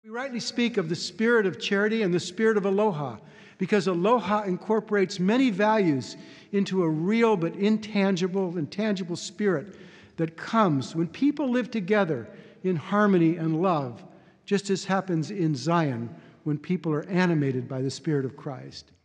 We rightly speak of the spirit of charity and the spirit of aloha, because aloha incorporates many values into a real but intangible and tangible spirit that comes when people live together in harmony and love, just as happens in Zion when people are animated by the Spirit of Christ.